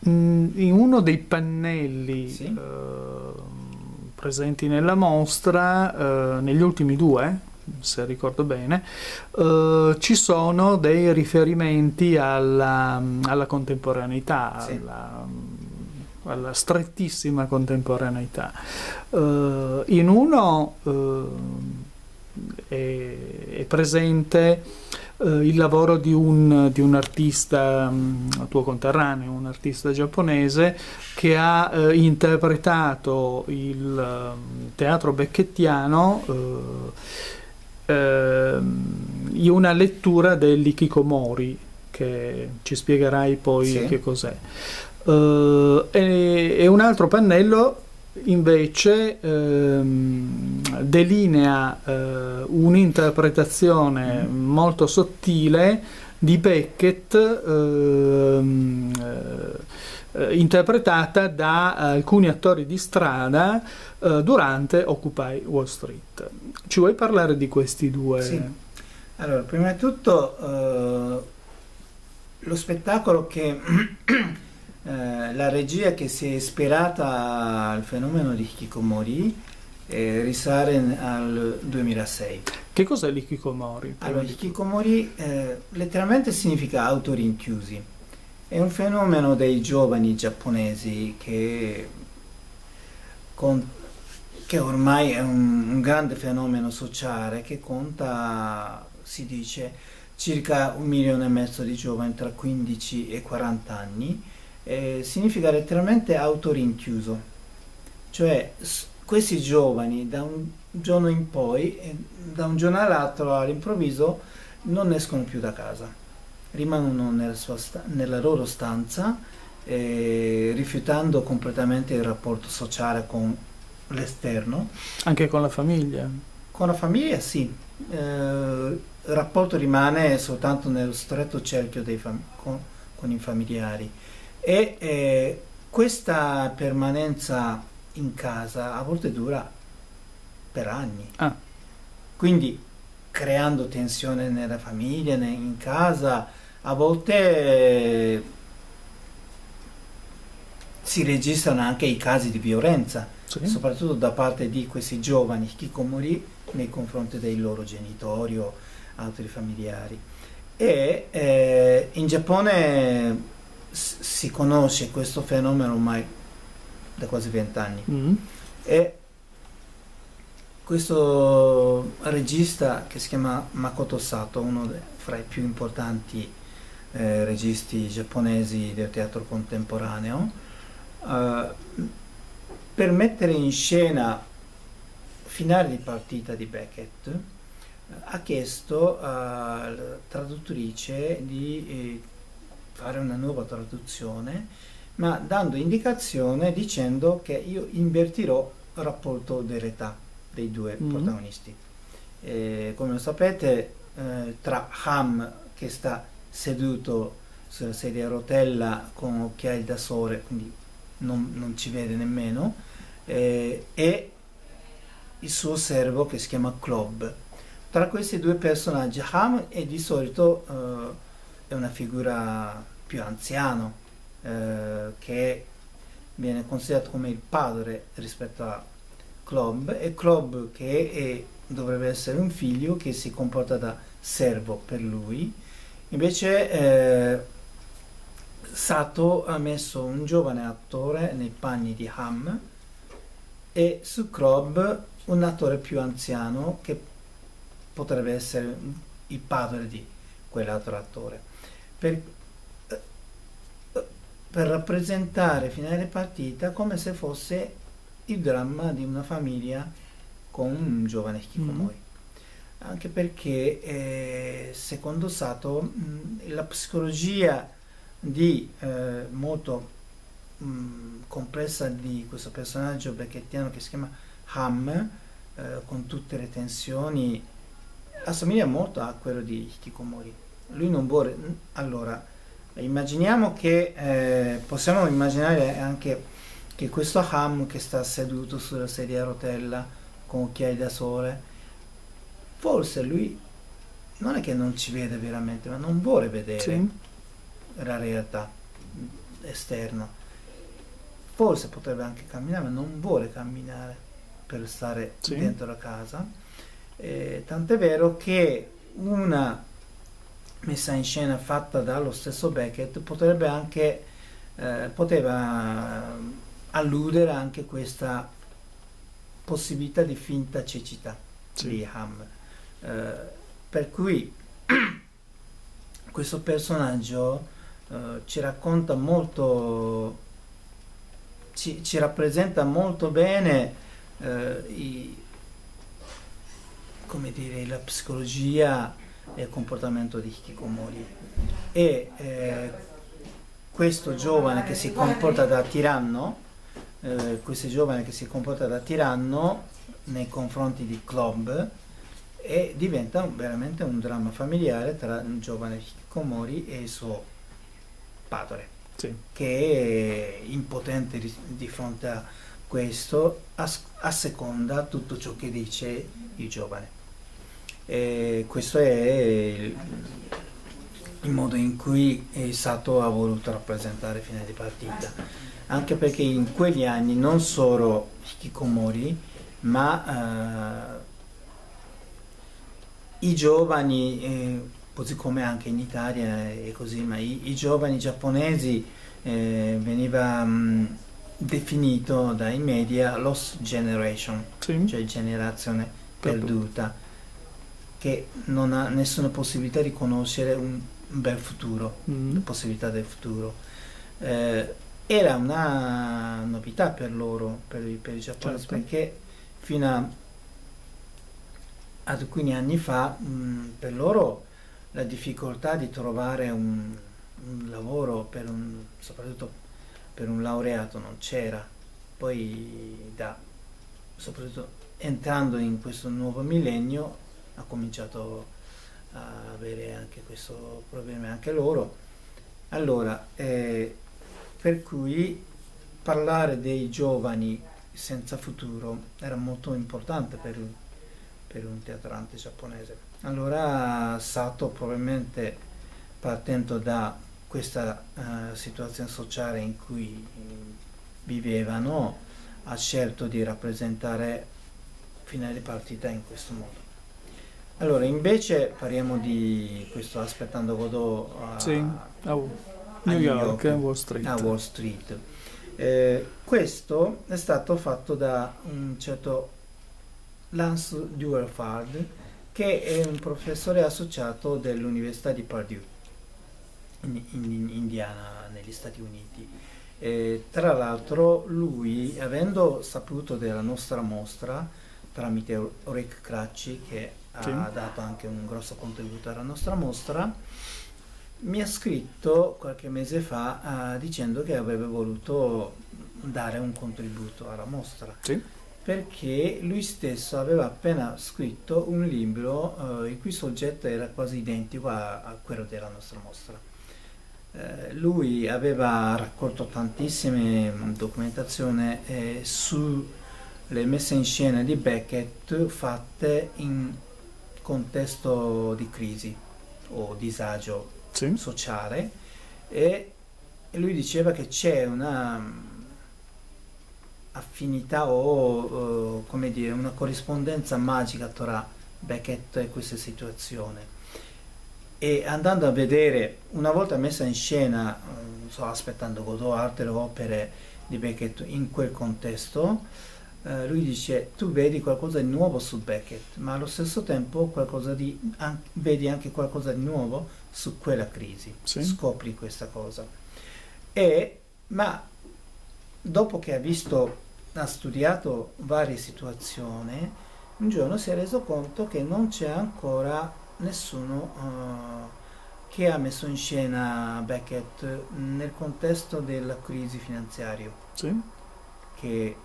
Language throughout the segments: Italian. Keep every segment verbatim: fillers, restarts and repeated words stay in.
mh, in uno dei pannelli Sì? eh, presenti nella mostra, eh, negli ultimi due, se ricordo bene, eh, ci sono dei riferimenti alla, alla contemporaneità, Sì. alla, alla strettissima contemporaneità. Eh, in uno eh, è, è presente eh, il lavoro di un, di un artista mh, tuo conterraneo, un artista giapponese che ha eh, interpretato il eh, teatro becchettiano eh, ehm, in una lettura dell'Hikikomori, che ci spiegherai poi Sì. che cos'è. Eh, e, e un altro pannello invece ehm, delinea eh, un'interpretazione Mhm. molto sottile di Beckett, ehm, eh, interpretata da alcuni attori di strada eh, durante Occupy Wall Street. Ci vuoi parlare di questi Sì. due? Allora, prima di tutto, eh, lo spettacolo che eh, la regia che si è ispirata al fenomeno di Hikikomori eh, risale al duemilasei. Che cos'è l'Hikikomori, prima Allora, di tutto? Hikikomori eh, letteralmente significa autorinchiusi. È un fenomeno dei giovani giapponesi che, con- che ormai è un, un grande fenomeno sociale che conta, si dice, circa un milione e mezzo di giovani tra quindici e quaranta anni. Eh, significa letteralmente autorinchiuso, cioè s- questi giovani da un giorno in poi, eh, da un giorno all'altro all'improvviso, non escono più da casa, rimangono nella, sua sta- nella loro stanza, eh, rifiutando completamente il rapporto sociale con l'esterno. Anche con la famiglia? Con la famiglia sì, eh, il rapporto rimane soltanto nello stretto cerchio dei fam- con, con i familiari e eh, questa permanenza in casa a volte dura per anni, Ah, quindi creando tensione nella famiglia, ne- in casa, a volte eh, si registrano anche i casi di violenza, sì. soprattutto da parte di questi giovani hikikomori nei confronti dei loro genitori o altri familiari. E eh, in Giappone s- si conosce questo fenomeno ormai da quasi vent'anni. Mm. E questo regista che si chiama Makoto Sato, uno de- fra i più importanti eh, registi giapponesi del teatro contemporaneo, eh, per mettere in scena finale di partita di Beckett, eh, ha chiesto alla traduttrice di eh, fare una nuova traduzione, ma dando indicazione dicendo che io invertirò il rapporto dell'età dei due Mm. protagonisti. E, come lo sapete, eh, tra Ham, che sta seduto sulla sedia a rotella con occhiali da sole, quindi non, non ci vede nemmeno, eh, e il suo servo che si chiama Club. Tra questi due personaggi, Ham è di solito eh, è una figura più anziana, eh, che viene considerato come il padre rispetto a Club, e Club che è- dovrebbe essere un figlio che si comporta da servo per lui. Invece eh, Sato ha messo un giovane attore nei panni di Ham e su Club un attore più anziano che potrebbe essere il padre di quell'altro attore. Per, per rappresentare finale partita come se fosse il dramma di una famiglia con un giovane Mm. hikikomori. Anche perché, eh, secondo Sato, mh, la psicologia di, eh, molto mh, complessa di questo personaggio beckettiano che si chiama Ham, eh, con tutte le tensioni, assomiglia molto a quello di Hikikomori. Lui non vuole. Allora, immaginiamo che eh, possiamo immaginare anche che questo Ham che sta seduto sulla sedia a rotella con occhiali da sole, forse lui non è che non ci vede veramente, ma non vuole vedere Sì. la realtà. esterno. Forse potrebbe anche camminare, ma non vuole camminare per stare Sì. dentro la casa. Eh, tant'è vero che una messa in scena fatta dallo stesso Beckett potrebbe anche eh, poteva alludere anche questa possibilità di finta cecità Sì. di Ham. Eh, per cui questo personaggio eh, ci racconta molto, ci, ci rappresenta molto bene eh, i, come dire, la psicologia e il comportamento di Hikikomori. E eh, questo giovane che si comporta da tiranno, eh, questo giovane che si comporta da tiranno nei confronti di Club, e diventa un, veramente un dramma familiare tra un giovane Hikikomori e il suo padre, Sì. che è impotente di, di fronte a questo, asseconda tutto ciò che dice il giovane. E questo è il, il modo in cui Sato ha voluto rappresentare fine di partita, anche perché in quegli anni non solo Hikikomori, ma eh, i giovani, eh, così come anche in Italia e così, ma i, i giovani giapponesi eh, veniva mh, definito dai media lost generation, Sì. cioè generazione perduta, che non ha nessuna possibilità di conoscere un, un bel futuro, Mm. la possibilità del futuro. Eh, era una novità per loro, per, i- per i giapponesi, Certo. perché fino a ad alcuni anni fa mh, per loro la difficoltà di trovare un, un lavoro per un, soprattutto per un laureato non c'era. Poi da, soprattutto entrando in questo nuovo millennio ha cominciato a avere anche questo problema anche loro. Allora, eh, per cui parlare dei giovani senza futuro era molto importante per per un teatrante giapponese. Allora Sato, probabilmente partendo da questa uh, situazione sociale in cui vivevano, ha scelto di rappresentare finale di partita in questo modo. Allora, invece parliamo di questo Aspettando Godot a, Sì. a Oh. New New York, York, Wall Street. a Wall Street. Eh, questo è stato fatto da un certo Lance Duerfard, che è un professore associato dell'Università di Purdue in, in Indiana, negli Stati Uniti. E, tra l'altro, lui, avendo saputo della nostra mostra tramite Rick Cracci, che Sì. ha dato anche un grosso contributo alla nostra mostra, mi ha scritto qualche mese fa uh, dicendo che avrebbe voluto dare un contributo alla mostra. Sì. Perché lui stesso aveva appena scritto un libro eh, il cui soggetto era quasi identico a, a quello della nostra mostra. Eh, lui aveva raccolto tantissime documentazioni eh, sulle messe in scena di Beckett fatte in contesto di crisi o disagio Sì. sociale, e lui diceva che c'è una affinità o uh, come dire, una corrispondenza magica tra Beckett e questa situazione. E andando a vedere, una volta messa in scena, uh, non so, Aspettando Godot, altre opere di Beckett in quel contesto, uh, lui dice: tu vedi qualcosa di nuovo su Beckett, ma allo stesso tempo qualcosa di, an- vedi anche qualcosa di nuovo su quella crisi. Sì. Scopri questa cosa. E, ma dopo che ha visto ha studiato varie situazioni, un giorno si è reso conto che non c'è ancora nessuno uh, che ha messo in scena Beckett nel contesto della crisi finanziaria Sì. che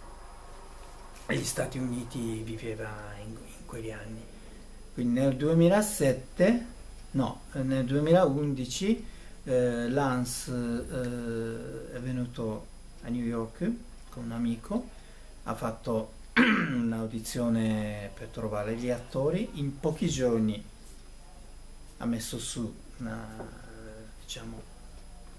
gli Stati Uniti viveva in, in quegli anni. Quindi nel duemilasette, no, nel duemilaundici eh, Lance eh, è venuto a New York con un amico, ha fatto un'audizione per trovare gli attori, in pochi giorni ha messo su una, diciamo,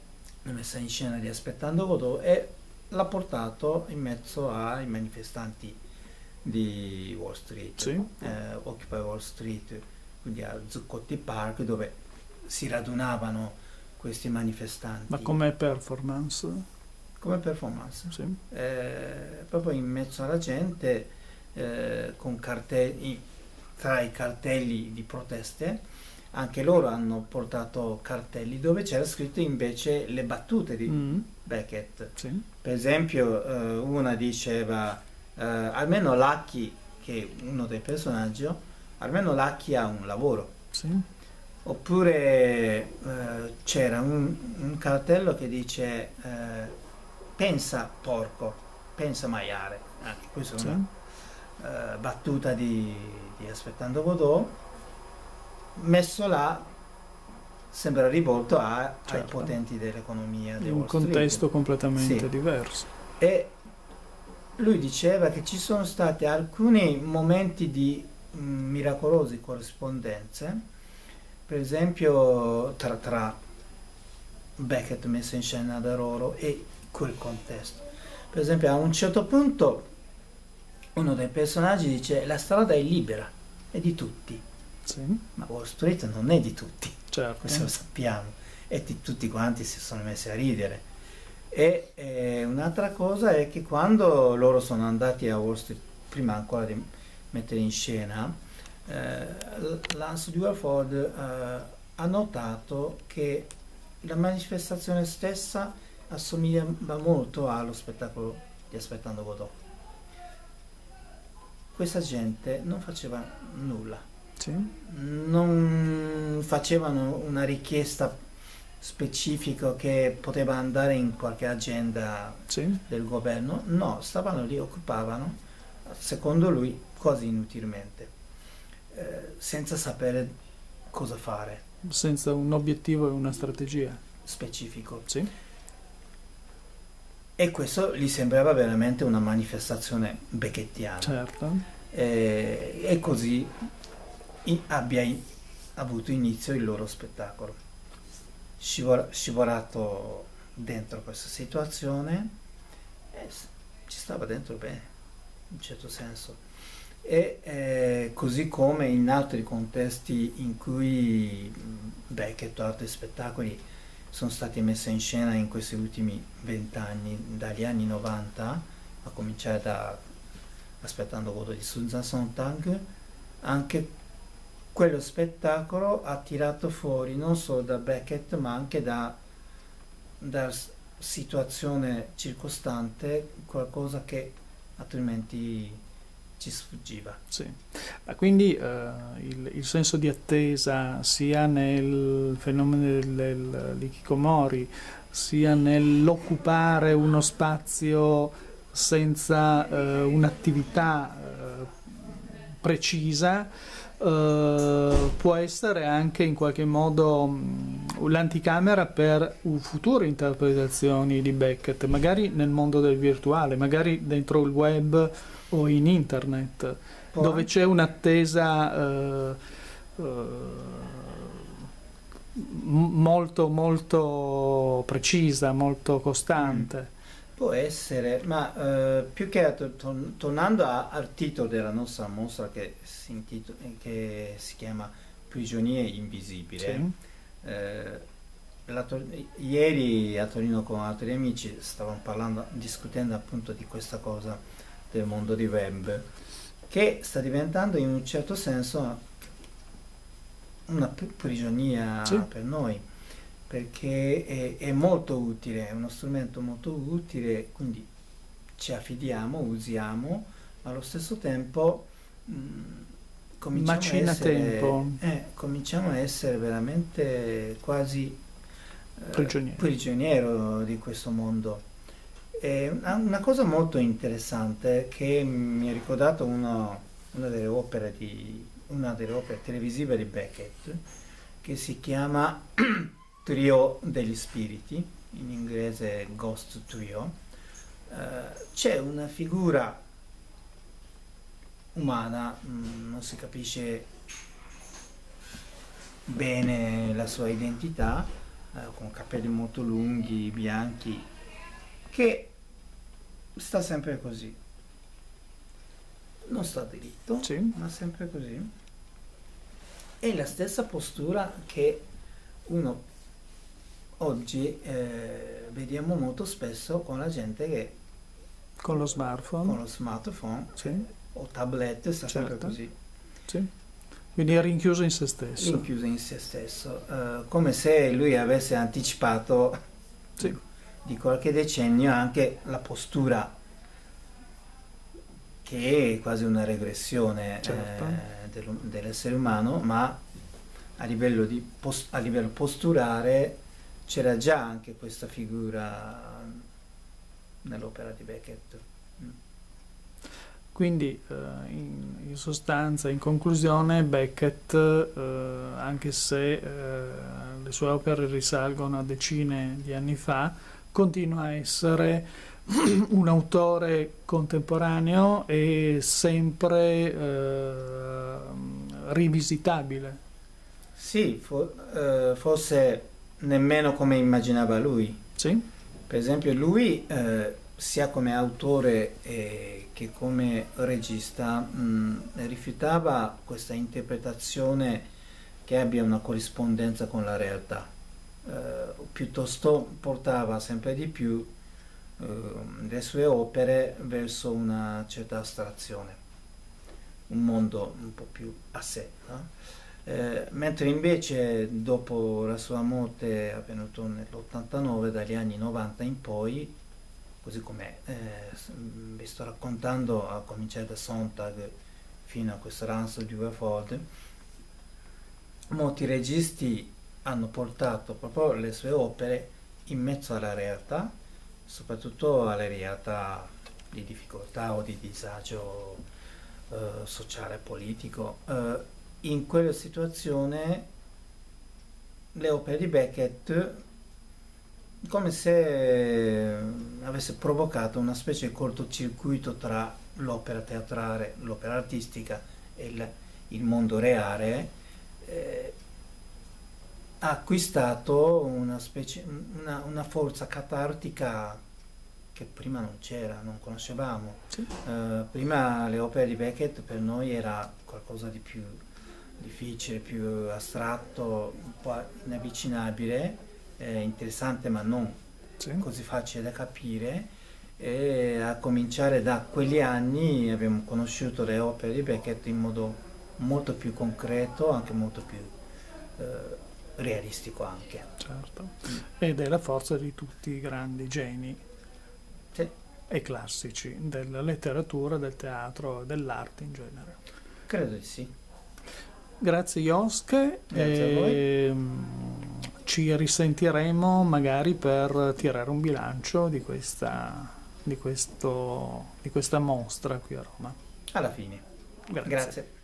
la messa in scena di Aspettando Godot, e l'ha portato in mezzo ai manifestanti di Wall Street, Sì. eh, Occupy Wall Street, quindi a Zuccotti Park, dove si radunavano questi manifestanti. Ma come performance? Come performance. Sì. Eh, proprio in mezzo alla gente, eh, con cartelli, tra i cartelli di proteste, anche loro hanno portato cartelli dove c'era scritto invece le battute di Mm. Beckett. Sì. Per esempio, eh, una diceva, eh, almeno Lucky, che è uno dei personaggi, almeno Lucky ha un lavoro. Sì. Oppure eh, c'era un, un cartello che dice eh, pensa porco, pensa maiale. Anche questa è Sì. una eh, battuta di, di Aspettando Godot, messo là sembra rivolto a- ai Certo. potenti dell'economia di In un Wall Street. contesto completamente Sì. diverso. E lui diceva che ci sono stati alcuni momenti di mh, miracolose corrispondenze, per esempio tra, tra Beckett messo in scena da loro e quel contesto. Per esempio, a un certo punto uno dei personaggi dice: la strada è libera, è di tutti, Sì. ma Wall Street non è di tutti, Certo. questo lo sappiamo, e di tutti quanti si sono messi a ridere. E eh, un'altra cosa è che quando loro sono andati a Wall Street, prima ancora di mettere in scena, eh, Lance Duerford eh, ha notato che la manifestazione stessa assomigliava molto allo spettacolo di Aspettando Godot. Questa gente non faceva nulla, Sì. non facevano una richiesta specifica che poteva andare in qualche agenda Sì. del governo, no, stavano lì, occupavano, secondo lui, quasi inutilmente, eh, senza sapere cosa fare Senza un obiettivo e una strategia. specifico. Sì. E questo gli sembrava veramente una manifestazione beckettiana. Certo. Eh, e così i- abbia i- avuto inizio il loro spettacolo. Scivol- scivolato dentro questa situazione, e s- ci stava dentro bene, in un certo senso. E eh, così come in altri contesti in cui mh, Beckett o altri spettacoli sono stati messi in scena in questi ultimi vent'anni, dagli anni novanta, a cominciare da Aspettando Godot di Susan Sontag, anche quello spettacolo ha tirato fuori non solo da Beckett ma anche da, da s- situazione circostante qualcosa che altrimenti ci sfuggiva. Sì. Ma quindi eh, il, il senso di attesa sia nel fenomeno del- del- dell'ikikomori, sia nell'occupare uno spazio senza eh, un'attività eh, precisa, eh, può essere anche in qualche modo mh, l'anticamera per u- future interpretazioni di Beckett, magari nel mondo del virtuale, magari dentro il web o in internet, Può dove anche- c'è un'attesa eh, eh, m- molto molto precisa, molto costante. Può essere, ma eh, più che altro, tor- tornando a- al titolo della nostra mostra che si, intito- che si chiama Prigionia Invisibile, Sì. eh, la Tor- ieri a Torino con altri amici stavamo parlando, discutendo appunto di questa cosa del mondo di web, che sta diventando in un certo senso una pri- prigionia Sì. per noi, perché è, è molto utile, è uno strumento molto utile, quindi ci affidiamo, usiamo, ma allo stesso tempo mh, cominciamo, a Macina essere, tempo. eh, cominciamo a essere veramente quasi eh, Prigionieri. prigioniero di questo mondo. E una, una cosa molto interessante che mi ha ricordato uno- una delle opere di una delle opere televisive di Beckett, che si chiama Trio degli spiriti, in inglese Ghost Trio. Eh, c'è una figura umana, mh, non si capisce bene la sua identità, eh, con capelli molto lunghi, bianchi, che sta sempre così. Non sta dritto, Sì. ma sempre così. È la stessa postura che uno oggi eh, vediamo molto spesso con la gente che Con lo smartphone. con lo smartphone Sì. o tablet sta sempre Certo. così, Sì. Quindi è rinchiuso in se stesso. rinchiuso in se stesso, eh, come se lui avesse anticipato Sì. di qualche decennio anche la postura, che è quasi una regressione Certo. eh, dell'u- dell'essere umano, ma a livello, di pos- a livello posturale c'era già anche questa figura nell'opera di Beckett. Mm. Quindi eh, in, in sostanza, in conclusione, Beckett, eh, anche se eh, le sue opere risalgono a decine di anni fa, continua a essere un autore contemporaneo e sempre eh, rivisitabile. Sì, fo- eh, forse nemmeno come immaginava lui. Sì? Per esempio lui, eh, sia come autore eh, che come regista, mh, rifiutava questa interpretazione che abbia una corrispondenza con la realtà. Eh, piuttosto portava sempre di più eh, le sue opere verso una certa astrazione, un mondo un po' più a sé, no? Eh, mentre invece dopo la sua morte avvenuta nell'ottantanove, dagli anni novanta in poi, così come eh, vi sto raccontando, a cominciare da Sontag fino a questo Ransel di Uwe, molti registi hanno portato proprio le sue opere in mezzo alla realtà, soprattutto alle realtà di difficoltà o di disagio eh, sociale e politico. Eh, in quella situazione le opere di Beckett, come se avesse provocato una specie di cortocircuito tra l'opera teatrale, l'opera artistica e il, il mondo reale, eh, ha acquistato una, specie, una, una forza catartica che prima non c'era, non conoscevamo. Sì. Eh, prima le opere di Beckett per noi era qualcosa di più difficile, più astratto, un po' inavvicinabile, eh, interessante ma non Sì. così facile da capire, e a cominciare da quegli anni abbiamo conosciuto le opere di Beckett in modo molto più concreto, anche molto più eh, realistico anche. Certo. Ed è la forza di tutti i grandi geni Sì, e classici della letteratura, del teatro e dell'arte in genere. credo di sì. Grazie Joske, Grazie a voi. e ci risentiremo magari per tirare un bilancio di questa, di questo, di questa mostra qui a Roma. Alla fine. Grazie. Grazie.